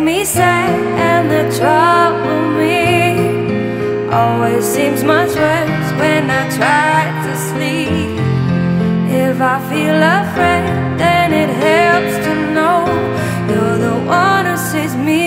me sad, and the trouble me always seems much worse when I try to sleep. If I feel afraid, then it helps to know you're the one who sees me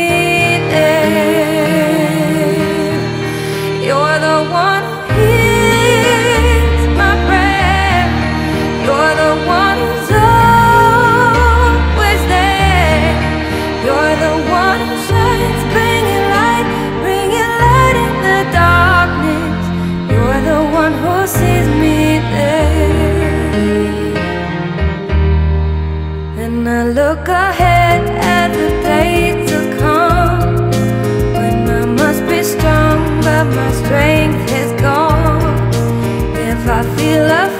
there. You're the one who hears my prayer. You're the one who's always there. You're the one who shines, bringing light in the darkness. You're the one who sees me there. And I look ahead at the days to come, when I must be strong, but my strength is gone. If I feel